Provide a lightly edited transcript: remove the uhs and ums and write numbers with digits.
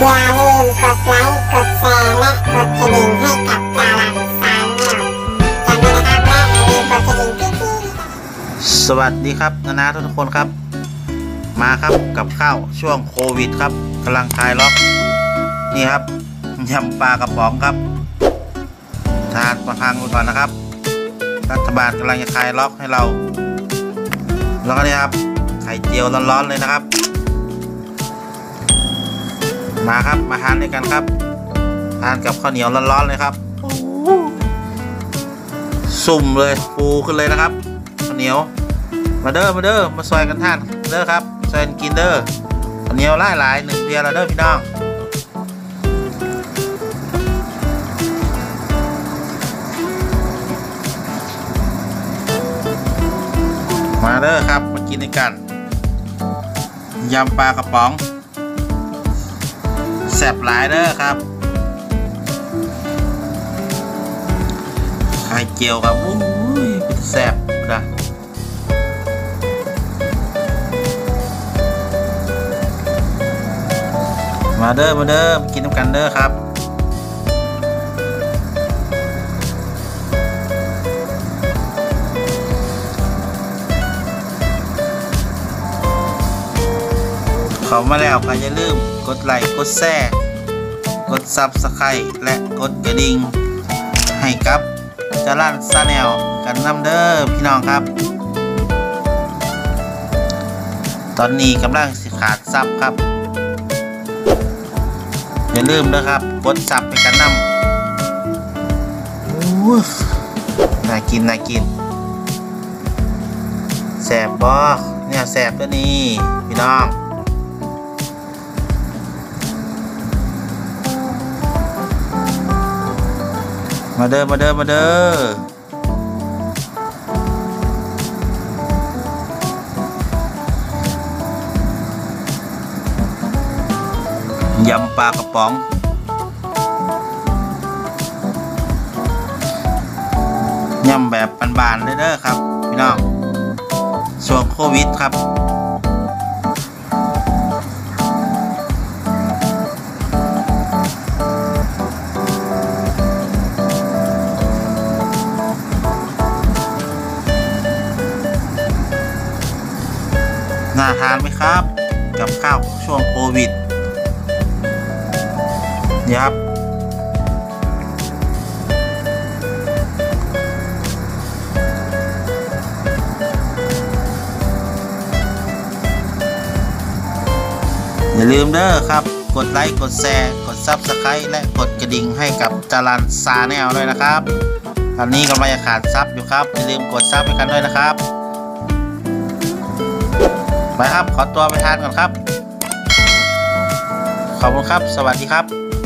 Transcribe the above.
อย่าลืมกดไลค์กดแชร์และกดกระดิ่งให้กับจารันชาแนลจำไว้นะครับและอย่าลืมกดกระดิ่งที่สวัสดีครับนาทุกคนครับมาครับกับข้าวช่วงโควิดครับกำลังคลายล็อกนี่ครับยำปลากระป๋องครับทานประทังไปก่อนนะครับรัฐบาลกำลังจะคลายล็อกให้เราแล้วก็นี่ครับไข่เจียวร้อนๆเลยนะครับมาครับมาทานด้วยกันครับทานกับข้าวเหนียวร้อนๆเลยครับสุ่มเลยฟูขึ้นเลยนะครับข้าวเหนียวมาเด้อมาซอยกันท่านเด้อครับซอยกินเด้อข้าวเหนียวหลายๆหนึ่งเพียแล้วเด้อพี่น้องมาเด้อครับมากินด้วยกันยำปลากระป๋องแซ่บหลายเด้อครับไข่เจียวครับอุ้ยแซ่บนะมาเด้อมากินน้ำกันเด้อครับเขามาแล้วก็อย่าลืมกดไลค์กดแชร์กดซับสไครต์และกดกระดิ่งให้กับจารันชาแนลกันนำเด้อพี่น้องครับตอนนี้กำลังสิขาดซับครับอย่าลืมนะครับกดซับไปกันนำน่ากินแซ่บบ่เนี่ยแซ่บตัวนี้พี่น้องมาเด้อยำปลากระป๋องยำแบบบานๆเลยเด้อครับพี่น้องช่วงโควิดครับน่าทานไหมครับกับข้าวช่วงโควิดนี่ครับอย่าลืมเด้อครับกดไลค์กดแชร์กดซับสไครต์และกดกระดิ่งให้กับจารันชาแนลด้วยนะครับตอนนี้กำลังจะขาดซับอยู่ครับอย่าลืมกดซับให้กันด้วยนะครับไปครับขอตัวไปทานก่อนครับขอบคุณครับสวัสดีครับ